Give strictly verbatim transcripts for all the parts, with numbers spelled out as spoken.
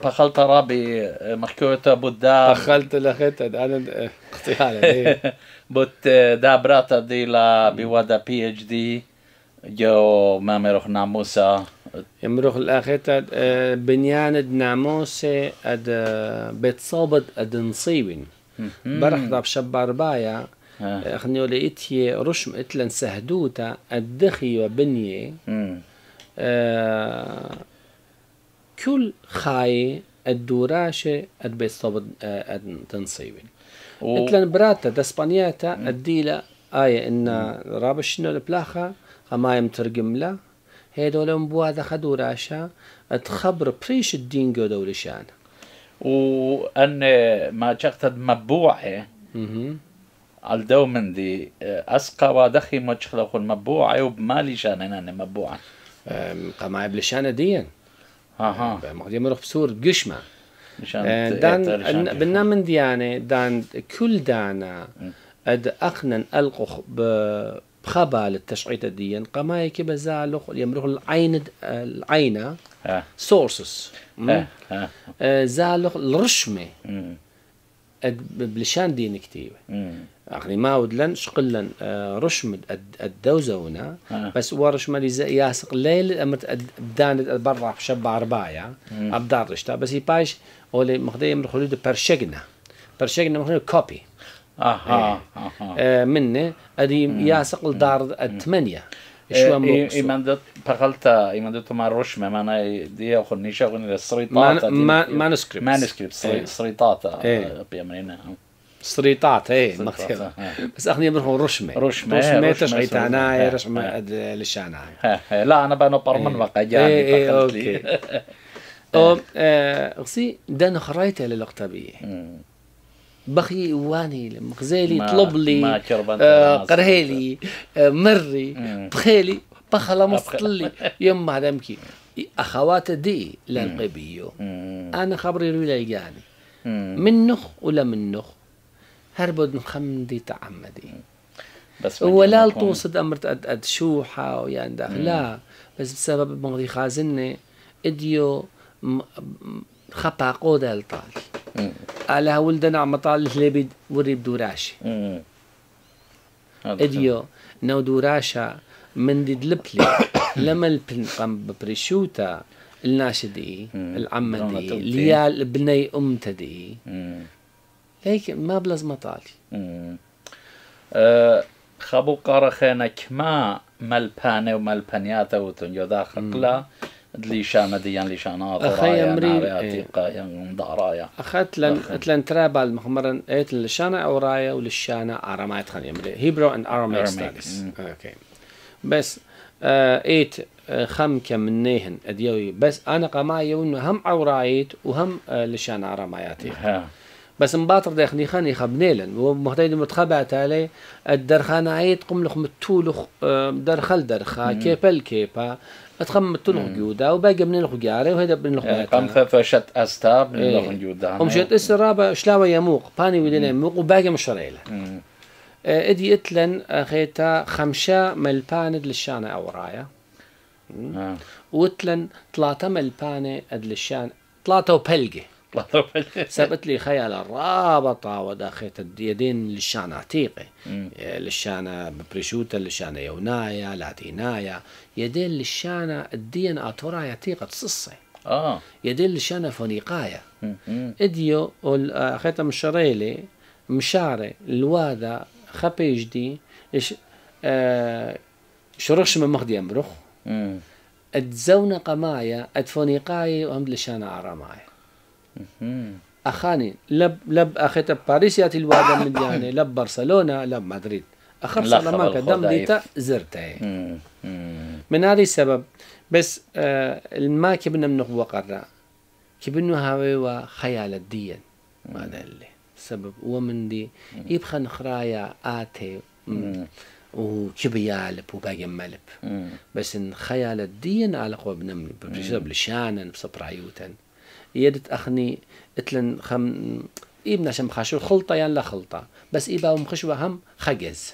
بخلت رابي مخكوتا بودا بخلت لخت أنا اختيار بوت دابراتا دي لا بودا بي اتش دي جو ما مروح ناموسا يمروح الأخيت بنيان ناموسة أد بتصابد أد نصيبين برح ضاب شبار بايا خنيو لقيتي رشم اتلن سهدوتا الدخي وبنية آه كل خاي الدوراشة أد بتصابد أد تنصيبين و... اتلن براتا داسبانياتا الديلة آية إن رابش شنو البلاخة ما يمترجم له هيدول مبواذا خدو راشا تخبر بريش الدين جو دولشان وأن ما شغتد مبوعة الدو من دي أسقى ودخي مجخلق المبوعة وبمالي شان أنا مبوعة قما بلشان دين ها مقدي مروح بسور قشمة دان بنا من ديانة دان كل دانا أد أقنن ألقخ بخبال التشعيط الدين قما يكي بزالخ يمروح العين العينة سورسز زالخ الرشمة بلشان دين كتيبة يعني ما ودلن شقلن رشمة الدوزونة بس ورشمة اللي ياسق الليل أمرت بدان برا بشبع ربايا أبدار رشتا بس يبايش أولي مخدي يمروح لده برشقنا برشقنا مخدي كوبي اها اها منه ادي ياسق الدار الثمانيه شو مو ايمان دت بقلتا ايمان دت ما روش ما انا دي اخذ نشغل السريطات مانسكريبت مانسكريبت سريطات بيمرينا سريطات ايه بس اخني بنقول رشمه رشمه رشمه تشعيط عناية رشمه للشاناي لا انا بانو برمن بقى جاني اوكي او اغسي دان خرايته للقطبيه بخي واني مخزيلي طلب لي آه قرهيلي آه مري بخيلي بخلا مصطلي يوم ما دمكي اخوات دي للقبيو انا خبري ولا يجاني منخ ولا منخ هربد خمدي تعمدي بس ولا توصد امرت اد اد شوحه ويان داخل لا بس بسبب مغري خازنه اديو خطا قوده الطالي على ولدنا عم طال اللي بيد وري بدوراشي اديو نو دوراشا من دي دلبلي لما البن قم ببريشوتا الناشدي العمدي ليال بني امتدي هيك ما بلز مطالي أه خبو قارخينك ما ملبانه وملبانياته وتنجو داخل لا ليشان ديان ليشان اتورايا نارياتيقا ينضارايا اخذت لن اتلن ترابل مخمرن ايت للشان اورايا وللشان ارامايت خلي يمري هيبرو اند اراميك ستاديز اوكي بس ايت خم كم منهن اديوي بس انا قمايا انه هم اورايت وهم للشان اراماياتي بس مباطر داخلي خاني خبنيلن ومهتيد متخبعت عليه الدرخانة عيد قم لخ متولخ درخل درخا كيبل كيبا اتخم تلخ جودا وباقي من لخ جاري وهذا من لخ كم فشت استا من لخ جودا هم شت اسرابا شلاوه يموق باني ودنا يموق وباقي مشريله ادي اتلن خيتا خمسة ملباند للشانه اورايا واتلن ثلاثه ملبانه اد للشان ثلاثه وبلقي سبت لي خيال الرابطة وداخلت اليدين للشان عتيقة للشان بريشوتا للشان يونايا لاتينايا يدين للشان الدين اتورايا عتيقة تصصي اه يدين للشان فونيقايا اديو اخيتا مشريلي مشاري الوادا خبيجدي ايش آه شرخش من مخدي امرخ اتزونا قمايا اتفونيقايا وهم للشان عرامايا أخاني لب لب أخذت باريس ياتي الوادة من يعني لب برشلونة لب مدريد أخذ صلما قدام ديتا زرته من هذا السبب بس آه الما كبنا من وقرة كبنا هوا خيال الدين ماذا اللي سبب ومن دي يبخى نخرايا آتي وكبيالب وباقي ملب بس إن خيال الدين على قوة بنمل بسبب لشانا بسبب رايوتا يدت أخني اتلن خم إبنا شم خاشو خلطة يعني لا خلطة بس إبا ومخشوة هم خجز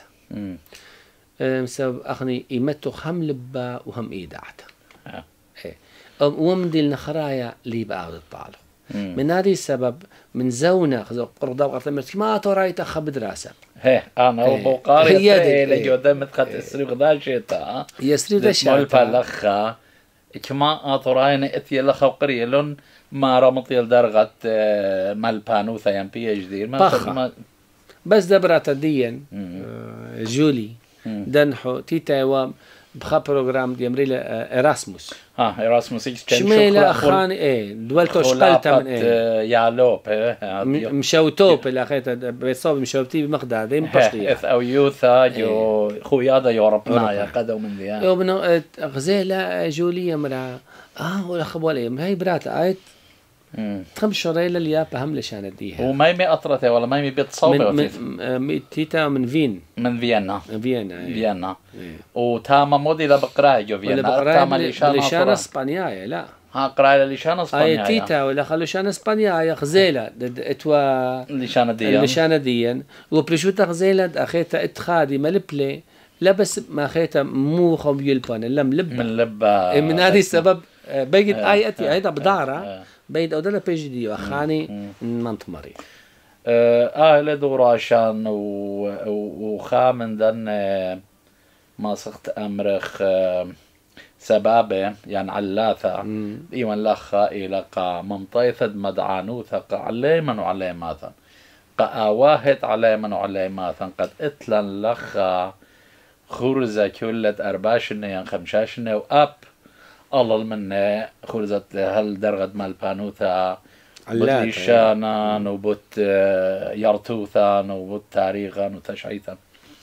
سبب أخني إيمتو هم لبا وهم إيداعته آه. إيه ومن دي النخرايا اللي بقى الطالو من هذه السبب من زونا خذوا قرضا وقرضا ما أتوراي تخب دراسة هه أنا وبقاري هي اللي قدام تخت السريق ذا شيء يسري ذا شيء مال بالخا كما أتوراي نأتي لخا قريلون ما رمط يلدرغت مال بانوثا يم بي اتش دي ما بس دبرت ديا جولي دنحو تيتا و بخا بروجرام دي امري اراسموس ها اراسموس شميلة خان ايه دولتو شقلتا من ايه يالوب مشوتوب الاخيت بيصاب مشوتي بمقدار ذي مبشطيه اث او يوثا جو خويادا يوربنا يا قدو من ذي يو بنو غزيله جوليه مرا اه ولا خبولي هي برات ايت تخم شريلة اللي بهم لشان ديها وما يمي أطرته ولا ما يمي بيتصوبه من, من تيتا من فين من فيينا فيينا فيينا وتاما مودي لا بقراي جو فيينا تاما لشان اسبانيا لا ها قراي لشان اسبانيا اي تيتا ولا خلو شان اسبانيا خزيله اتوا لشان ديان لشان ديان وبريشوتا خزيله اخيتا اتخادي ملبلي لا بس ما خيتا مو خم يلبان لم لب من لب من هذه السبب بيجد اي اتي هيدا بدارة بيد او دلا بيجي دي اخاني منطمري اه لدوراشان وخامن دن ما سخت امرخ سبابه يعني علاثة ايوان لخا الى قا ممطيثد مدعانوثا قا عليما وعليماثا قا اواهت عليما وعليماثا قد اتلن لخا خرزة كلت ارباشنة يعني خمشاشنة واب الله من خرزت هل درغد مال بانوثا بليشانا وبوت يرتوثا وبوت تاريخا وتشعيثا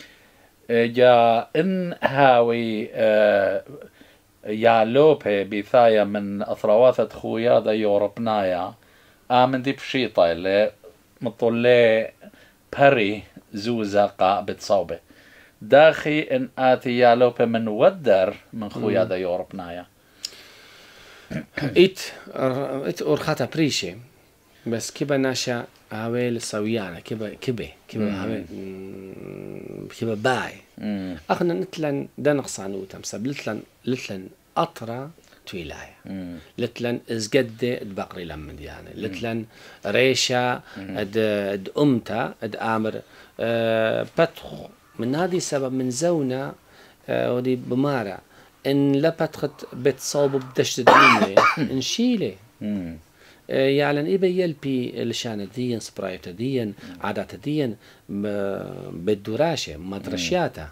جا ان هاوي يا لوبي بثايا من اثرواثة خويا ذا يوربنايا امن دي بشيطة اللي مطلع بري زوزا قا بتصوبه داخي ان اتي يا لوبي من ودر من خويا ذا يوربنايا ات ات أرخاتا بريشي بس كيبا ناشا هاويل سويانا كيبا كيبا كيبا هاويل كيبا باي اخنا نتلن دنقصانو تمسب لتلن لتلن اطرا تويلايا لتلن ازقد بقري لمن يعني لتلن ريشا اد اد امتا اد امر بتخ من هذه السبب من زونا ودي بمارا ان لبتخت بتصوب بدشت الدنيا نشيله يعني إبا يلبي لشان ديا سبرايت ديا عادات ديا بالدراشة مدرشياتا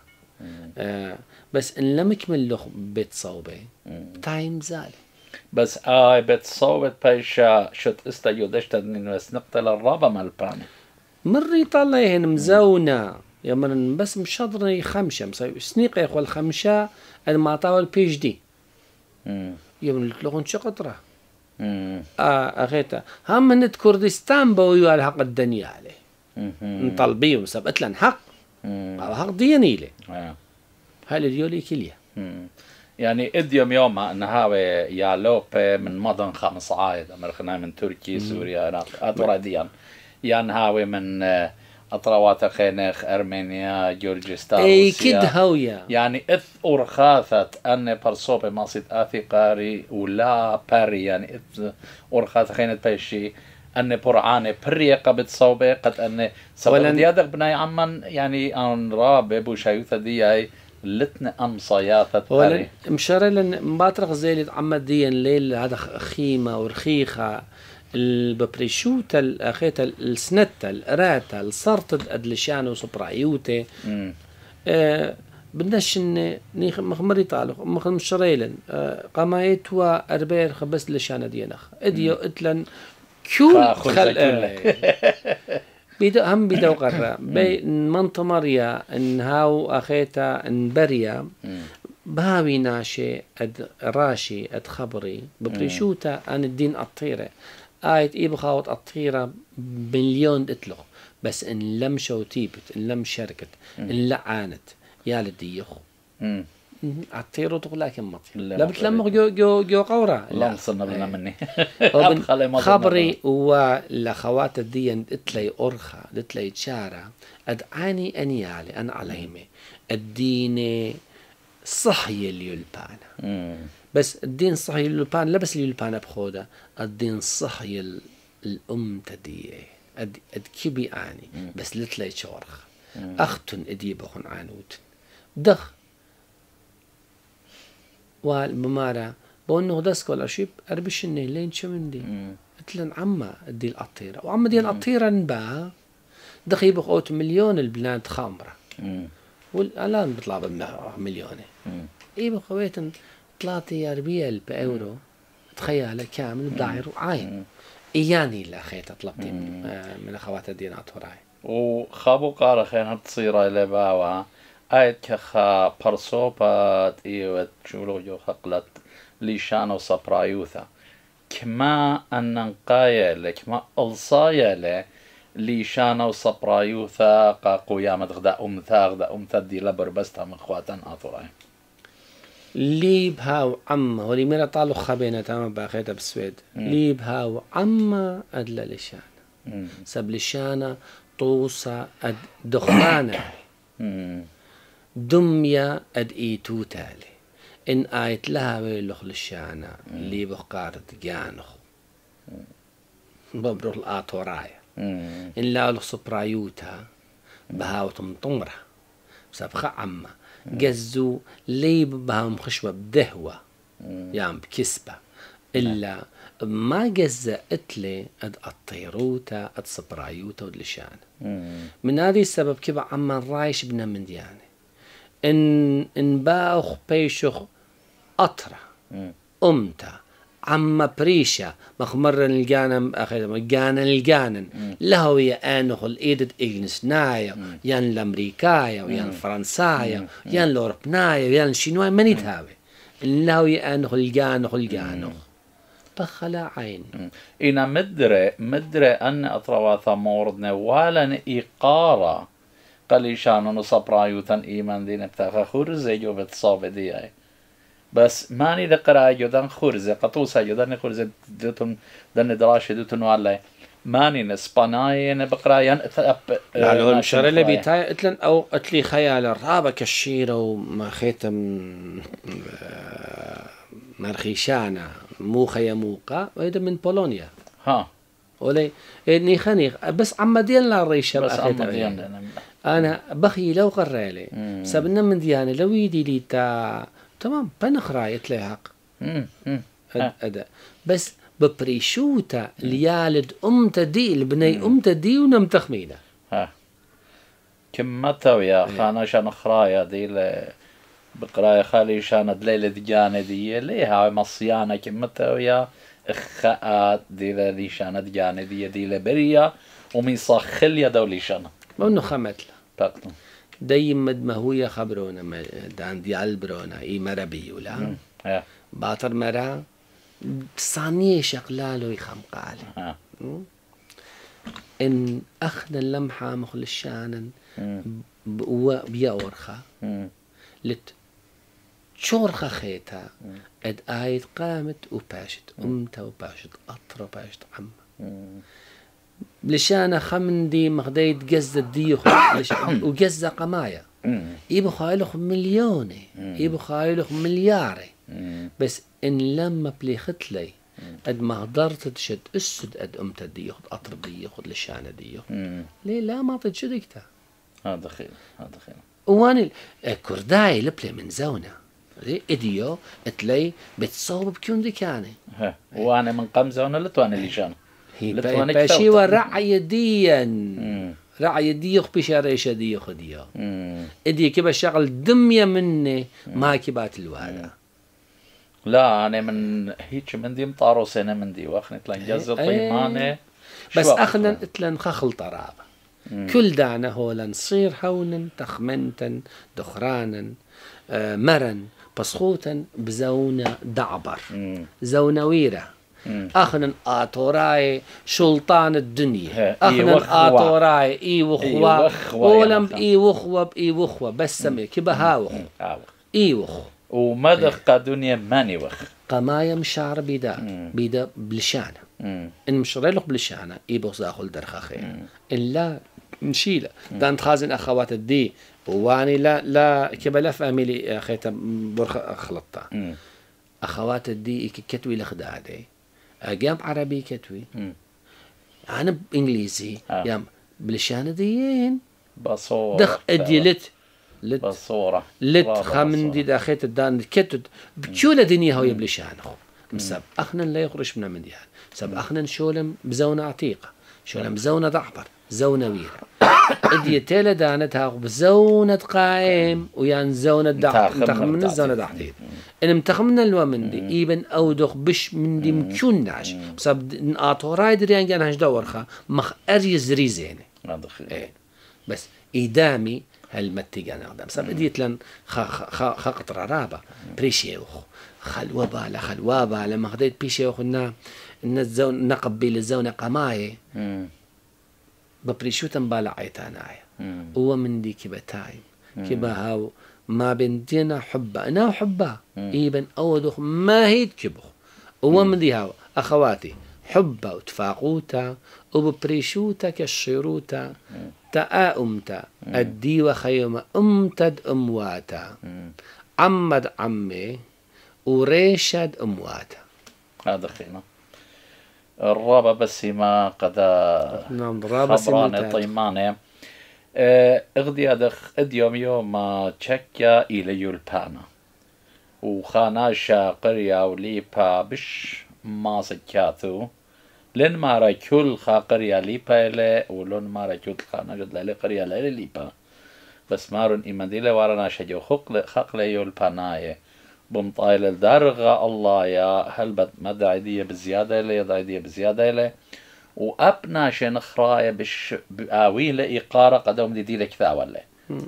بس إن لم يكمل له بتصوبه تايم زال بس آي بتصوبت بايشا شت استيو دشت من بس نقتل الرابع مالباني مري طلعين مزونا يمرن بس مشضرني خمسة مسوي سنيق يا أخو الخمسة أنا ما طاول البي اتش دي يمرن لغون شقطرة آه أخيتا هم من كردستان بويو على حق الدنيا عليه نطلبيه مسابقة لن حق على حق ديني له هل اليولي كليا يعني اديوم يوم ان هاوي يا لوب من مدن خمس عايد امرخنا من تركيا سوريا العراق اتورا ديان يعني هاوي من اطروات خينخ ارمينيا جورجستان اي كد هويا يعني اث ارخاثت ان برصوب ماسيت اثي قاري ولا باري يعني اث ارخاث خينت بيشي ان برعانه بريقه بتصوبه قد ان سبب ديادق بناي عمان يعني ان راب ابو شايوثه دي هي لتنا ام صياثه ولا مشارل مباطرق زي عمد دي الليل هذا خيمه ورخيخه الببريشوتا الأخيتا السنتا الأراتا الصرتد أدلشانو سبرايوتي آه بدناش نيخ مخمري طالق مخم شريلن آه قمايتوا أربير خبس لشانا دينخ إديو إتلن كل خل آه بيدو هم بيدو قرر بي منطمريا إن هاو أخيتا إن بريا باوي ناشي أد راشي أد خبري ببريشوتا أن الدين أطيرة آيت إيه بخاوت أطيرة مليون اتلغ بس إن لم شوتيبت إن لم شركت إن لعانت يا لديخو أطيرو تغلاك مطي لا بتلمغ جو جو جو قورة لا صرنا بنا مني خبري ولخوات الدين اتلي أرخى اتلي تشارة أدعاني أنيالي أنا عليمي الدين صحي اليلبان بس الدين صحي اليلبان لا بس اليلبان بخوده الدين صحي الأم تديه أد أد كبي آني بس لتلي شورخ أختن إدي بخن عنوت دخ والممارا بونو دسك ولا شيب أربش إني لين شو من دي قلت عما دي القطيرة وعما دي القطيرة نباع دخي بقوت مليون البلاد خامرة والآن بيطلع بمليون إيه بخويت ثلاثة ريال بأورو تخيل كامل بداير وعاين إياني لا خيت طلبتي من أخوات الدين أطوراي وخابو قارة خينا تصير إلى باوا آيت كخا برصوبات إيوة شولو جو خقلت ليشانو سبرايوثا كما أن نقايا كما ألصايا له ليشانو سبرايوثا قا قيامة غدا أمثا غدا أمثا دي لبر بستا من خواتن أطوراي ليب هاو عما ولي ميرا طالو خبينة تمام باخيتها بالسويد ليب هاو عما أدلا لشانا سب لشانا طوسا أد دخانة دميا أد إيتو تالي إن آيت لها ويلوخ لشانا ليب قارد جانخ ببروح الآطورايا إن لا لخ سبرايوتا بهاو تمطمرة سبخ عما جزو ليب بهم خشوة بدهوة يعني بكسبة إلا ما جزا إتلي أد الطيروتا أد سبرايوتا ودلشان من هذه السبب كيف عما رايش بنا من ديانة إن إن باخ بيشخ أطرة أمتا عما بريشة مخمرن الجانم أخي الجانا الجانن له يا أنه الإيدد إجنس نايا يان الأمريكايا ويان فرنسايا يان الأوروبنايا ويان الشينواي من يتهاوي له يا أنه الجانه الجانه بخلا عين إنا مدري مدري أن أطروا ثموردنا ولا إيقارة قليشان نصبرايوثا إيمان دين بتاخا خرزة جو بتصاب دي بس ماني ذكر جدًا خرزة قطوسة جدًا خرزة دوتن دن دراش دوتن ولا ماني نسباناي نبقرايان أب لا لو مشار اللي بيتاي أتلن أو أتلي خيال الرابة كشيرة وما خيتم مرخيشانا مو خيا موقع وهذا من بولونيا ها ولي إني خني بس عم ديال لا ريشة بس عم ديال أنا بخي لو قرالي سبنا من ديانة لو يدي لي تا تمام بنخراي تلاحق أدا بس ببريشوتا ليالد أمتا دي البني أمتا دي ونم تخمينة ها كم متى خانا شان خرايا دي ل بقرايا خالي شان دليل دجانة دي ليها مصيانة كم متى ويا إخاءات دي لدي شان دجانة دي دي لبريا ومن صخل يا دولي شان ما إنه خمت له دايما مد ما هو خبرونا دان دي البرونا اي مربي ولا باطر مرا ثانية شغلالو يخم قال ان اخذ اللمحة مخلشانا بيا ورخة لت شورخة خيتا اد آيت قامت وباشت امتا وباشت اطرى وباشت عم لشانا خمندي مغديت جزة ديخ وجزة قمايا يبو خايلخ مليوني يبو خايلخ ملياري بس ان لما بليخت لي قد ما قدرت تشد اسد قد امت ديخ اطرب ديخ لشانا ديخ ليه لا ما تشدكتا هذا خير هذا خير واني كرداي لبلي من زونا اديو اتلي بتصوب بكون دي كاني وانا من قم زونا لتواني لشانا هي باشي ورعي ديا رعي ديخ بشاريش ديخ ديا ادي كيف شغل دمية مني ما كبات الوالا لا انا من هيك من دي مطارو سنة من دي واخني تلان جزء طيمانة بس اخنا اتلن خخل طرابة كل دانا هولا نصير هونا تخمنتا دخرانا آه مرن بسخوتا بزونا دعبر زونويرة أخنا آتوراي سلطان الدنيا أخنا آتوراي إي وخوا أولم إي وخوا بإي وخوا بس سمي كبا هاوخ إي وخ ومدخ قدنيا ماني وخ قمايا مشاعر بيدا بيدا بلشانة إن مشريلخ بلشانة إي بوخ زاخل درخاخي إلا نشيله دان تخازن أخوات الدي واني لا لا كبا لا فاميلي أخيتا برخ أخلطتا أخوات الدي كتوي لخدادي أجاب عربي كتوي أنا بإنجليزي آه. يا بلشان ديين بصورة دخ أدي لت لت بصورة لت خامن دي داخيت الدان كتد بتشولة دنيا هو يبلشان خو مسب أخنا لا يخرج من مديان سب أخنا شولم بزونة عتيقة شولم بزونة ضعبر زونة ويرة أدي تيلا دانتها بزونة قائم ويان زونة دعت متخمن الزونة دعتيد إن متخمن الوا من دي إيبن أودخ بش من دي مكوناش بسبب أطوراي دريان جان هش دورخا مخ أريز ريزيني إيه بس إدامي هالمتجان أقدم سب أديت لن خ خ خ قطرة رابع بريشيوخ خلوا بالا خلوا بالا ما خديت بيشيوخ إن إن الزون نقبل الزونة قماية ببريشوتن بالا عيتانايا هو من دي كبتاي كبا هاو ما بنتنا حبة أنا حبة إيبن أودخ ما هيد كبخ هو من دي هاو أخواتي حبة وتفاقوتا وببريشوتا كالشيروتا تآؤمتا أدي وخيمة أمتد أمواتا عمد عمي وريشد أمواتا هذا خيمة الرابع بس ما قد نعم رابع خبراني طيماني اغدي ادخ اديوم يوم ما تشكيا الى يولبانا وخاناشا قرية وليبا بش ما سكاتو لن مارا كل خا قرية ليبا إلي ولن مارا كل خانا جد لالي قرية لالي ليبا بس مارون إيمان ديلي وارنا شجو خق لي يولباناي بمطايل الدرغة الله يا هل بد مدى عيدية بزيادة إلي يدى عيدية بزيادة إلي وأبنا شن خرايا بش بآويلة إقارة قدوم دي دي لكذا ولا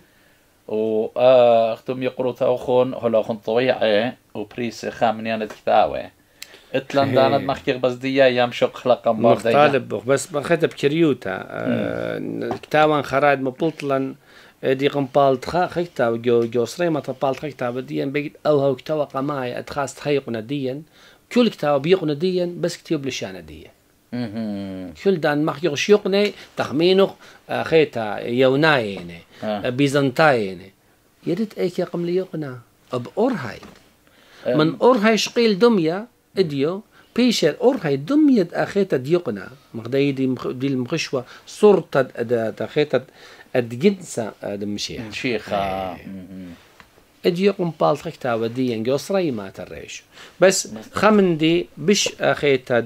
وأختم يقروا تأخون هلا خن طويعة وبريس خامنيان كذاوة اتلان دانت مخير بس دي أيام شق خلقا بارد مختلب بس بخيتب كريوتا كتاوان خرايد مبطلن دي قنبالت خا خيتا جو جو سريمة تبالت خيتا بديا بيجد أو هو كتاوة قماية أتخاص تخيقنا ديا كل كتاوة بيقنا ديا بس كتيب لشانة ديا كل دان مخير شيقني تخمينه خيتا يونايني بيزنطايني يدت ايك يقم ليقنا اب اورهاي من اورهاي شقيل دمية اديو بيشر اورهاي دمية اخيتا ديقنا مغداي دي دي المخشوة صورة اخيتا الجنسة دمشيخ شيخة اديو قنبال خيتا وديا جوسري ما تريش بس خمن دي بش اخيتا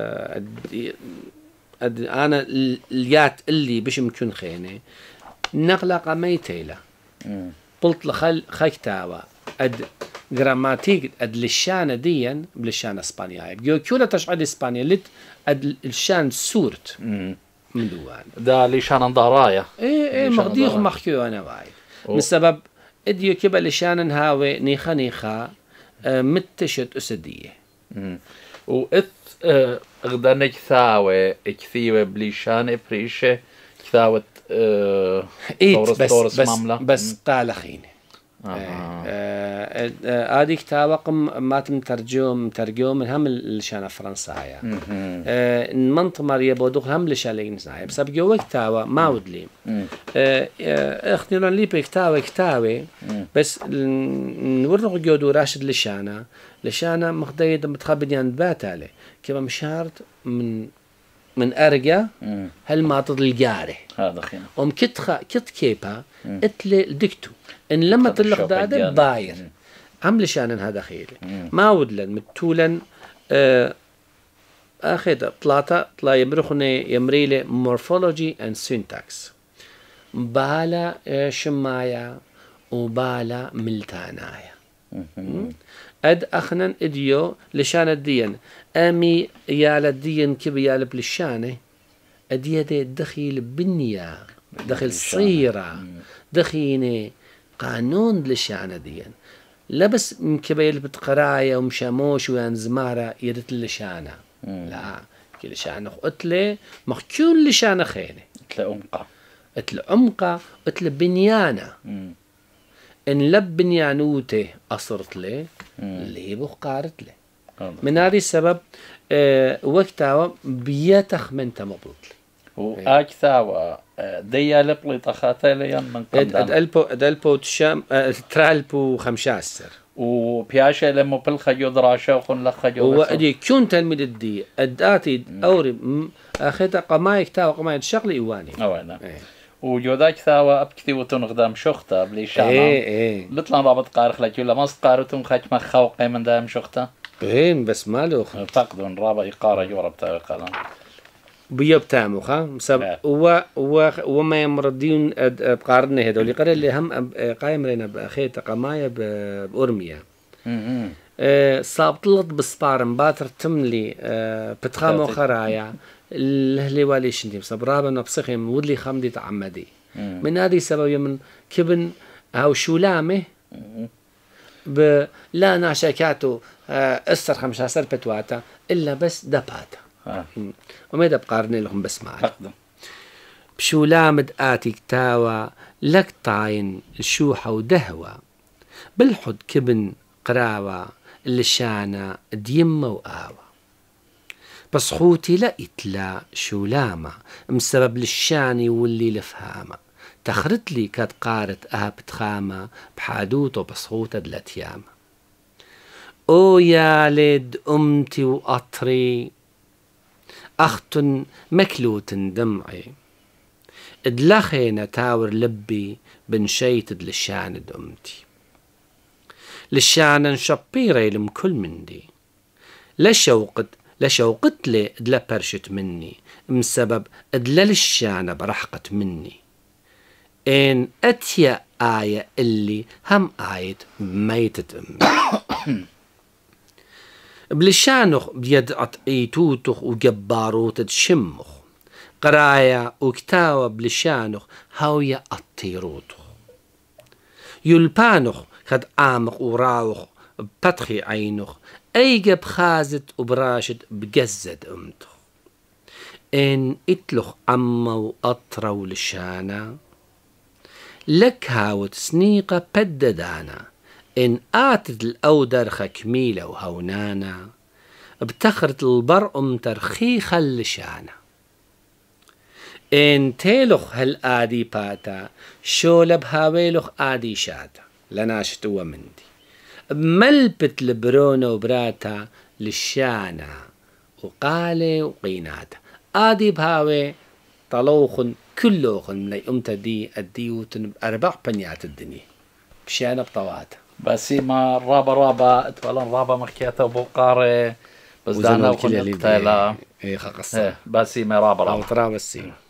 أد أنا اليات اللي بش مكون خيني نقلق ميتيلا قلت لخل خيتاوا أد جراماتيك أد للشانة ديا بلشان إسبانيا بيو كولا تشعر إسبانيا لت أد الشان سورت من دوان ده لشان ضرايا إيه إيه مغديخ مخيو أنا وايد من السبب اديو كبا لشان هاوي نيخا نيخا اه متشت أسدية وإت اه غدانا كثاوة كثيوة بليشان بريشة كثاوة اه إيت بس بس مملة. بس قال خيني هذه كتابة قم ما تمترجم ترجم من هم لشان فرنسايا المنطقة مريا بودوخ هم لشان لينسايا بس بجوا كتابة ما ودلي اختيارا لي بكتابة كتابة بس نورق جودو راشد لشانا لشانا مخديد متخبد يعني بات عليه كما مشارت من من أرجع هل ما تضل جاره هذا خير أم كت كت كيبا اتل دكتو إن لما تلق هذا باير عمل شان هذا خير ما ودلن متولن آه أخذ طلاتا طلا يمرخني يمريله morphology and syntax بالا شمايا وبالا ملتانايا أد أخنن إديو لشان الدين أمي يال الدين كبي يال بلشانه أدي دي دخيل بنية دخل صيرة دخيني قانون لشان الدين لا بس كبي يال بتقرايا ومشاموش وان زمارة يدت لشانه لا كل شانه قتله مخشون لشانه خينه قتله أمقى قتله أمقى قتله بنيانه إن لب بنيانوته أصرت له اللي بقارت له من هذا السبب أه وقتها بيتخ من تمبلط وأكثر ديا لبلي تخاطي ليان من قدام أدلبو أدلبو تشام ترالبو خمسة عشر وبياشة لما بالخجو دراشة وخن لخجو وأدي كون تلميذ الدي أداتي أوري أخذت قمايك تاو قمايك شغلي إيواني أولا إيه. وجوداك ثاوى أبكتي وتنغدام شخطة بلي شانا إيه إيه بطلع رابط قارخ لك ولا ما استقارتم خاك ما خوقي من دام شخطة إيه بس مالو فقدون رابط إقارة جورب تاوي قلم بيوب تامو خا سب و و وما يمردين بقارنه هذول اللي قرر اللي هم قايم لنا بأخيت قماية بأورميا صابطلت بسبارم باتر تملي بتخامو خرايا اللي والي شندي صبرابا نبسخهم ودلي خمدي تعمدي من هذه سبب من كبن أو شولامه ب لا ناشكاتو أسر خمسة عشر بتواتا إلا بس دباتا وما يدب قارني لهم بس معك بشولامد آتي كتاوى لك طاين الشوحة ودهوى بالحد كبن قراوى اللي شانا ديمة وآوى بس خوتي لا إتلا شولامة مسبب للشاني واللي لفهامة تخرت لي كاد قارت أها بتخامة بحادوته بصخوتة دلتيامة أو يا لد أمتي وقطري أخت مكلوت دمعي ادلخينا تاور لبي بنشيت للشان دمتي للشان شبيري لم كل مندي لشوقت لشوقت لي ادلا برشت مني مسبب ادلا للشان برحقت مني ان اتيا آية اللي هم آية ميتة أمي بلشانخ بيدعت ايتوتخ وجباروت تشمخ قرايا وكتاوى بلشانخ هاوية الطيروتخ يلبانخ خد عامق وراوخ بتخي عينخ ايجب خازت وبراشد بجزد امتخ ان اتلخ عما وقطروا لشانا لك هاوت سنيقة بددانا إن آتت الأودر كميلة وهونانا بتخرت البرقم ترخيخ اللشانة إن تيلخ هالآدي باتا شولب هاويلخ آدي شاتا لناشت ومندي ملبت البرونة وبراتا للشانة وقالي وقيناتا آدي بهاوي طلوخن كلوخن من أمتا دي الديوتن بأربع بنيات الدنيا بشانة بطواتا بس ما رابا رابا اتولن رابا مكياتا وبوقاري بس دانا وخن القتالة ايه خاقصة بس ما رابا رابا ترى بس